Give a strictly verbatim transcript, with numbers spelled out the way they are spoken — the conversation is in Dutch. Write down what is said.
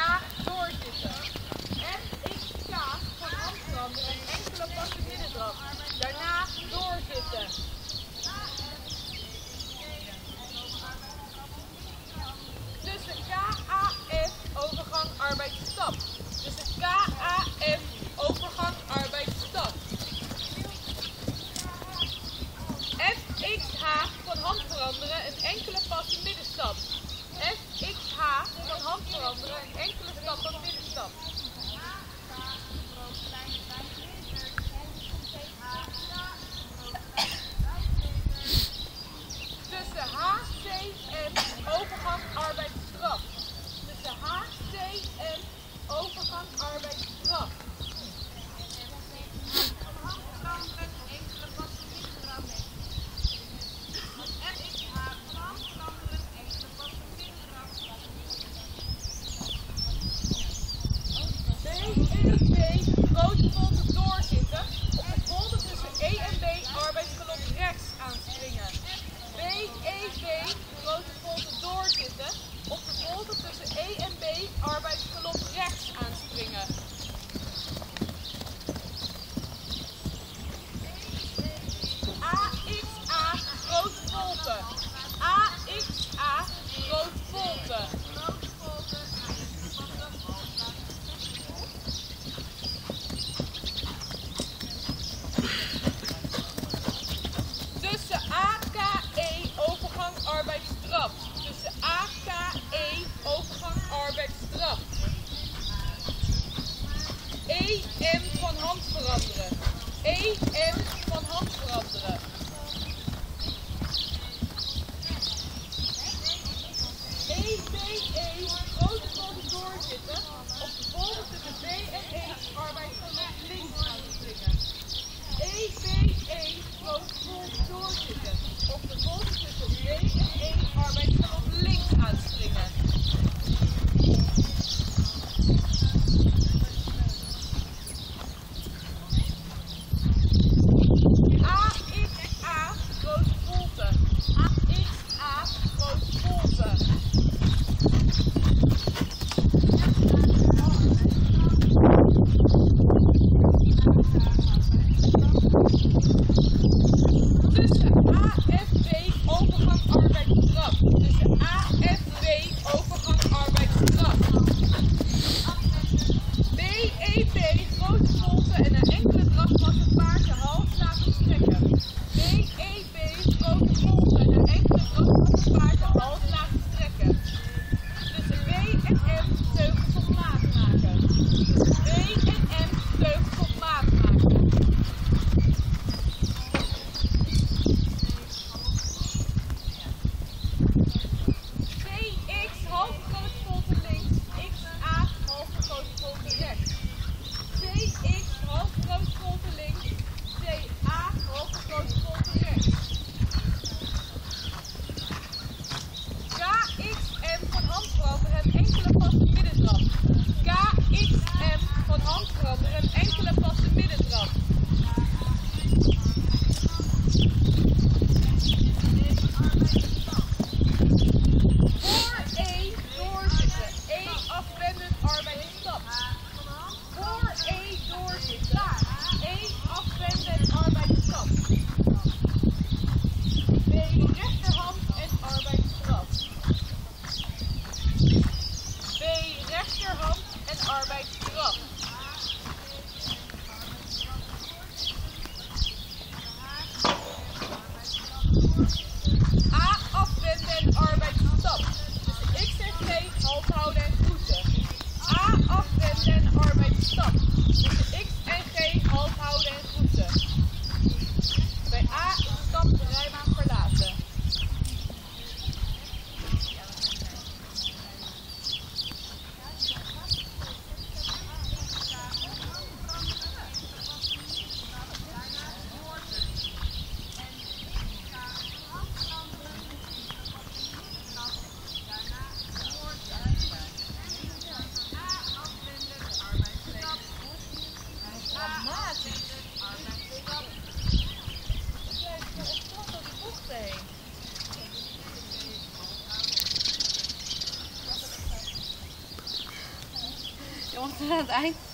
A. Doorzitten. F X K van hand veranderen en enkele passen middendraf. Daarna doorzitten. Tussen K A F overgang arbeidsstap. Tussen K A F overgang arbeidsstap. F X H van hand veranderen en enkele passen middenstap. F X H van hand veranderen en enkele stappen middenstap. Tussen H C en overgang arbeidsstraf. Tussen H C en overgang arbeidsstraf. Grote volten doorzitten. Op de folder tussen E en B arbeidsgalop rechts aanspringen. B, E, B, grote volten doorzitten. Op de folder tussen E en B arbeidsgalop rechts aanspringen. A X A, grote volten. A X A, grote volten. Tussen A K E overgang arbeidsstraf. Tussen A K E overgang arbeidsstraf. E M van hand veranderen. E M van hand veranderen. E B E grote volten doorzitten. Op de folder tussen B en E arbeidsgalop links aanspringen. E B E grote volten doorzitten. Op de folder tussen B en E arbeidsgalop links aanspringen. A X A grote volten. A X A grote volten. Tussen A F B overgang arbeidsstraf. Tussen A F B overgang arbeidsstraf. B E B grote volten en een enkele drafpassen paardje half laten strekken. B E B grote volten en een enkele drafpassen paardje half laten strekken. Tussen B en M teugels op maat maken. Tussen B en M teugels op maat maken. C X halve grote volten links, X A halve grote volten rechts. C X halve grote volten links, C A halve grote volten rechts. K X M van hand veranderen en enkele passen middendraf. K X M van hand veranderen en enkele passen middendraf. Voor E doorzitten. E afwendend arbeidsstap. Voor E doorzitten. E afwendend arbeidsstap. B rechterhand en arbeidsstraf. B rechterhand en arbeidsstraf. A afwenden en arbeidsstap. Tussen X en G half houden en groeten. A afwenden en arbeidsstap. Tussen X en G half houden en groeten. Bij A is stap de rijbaan verlaten. tot aan het eind.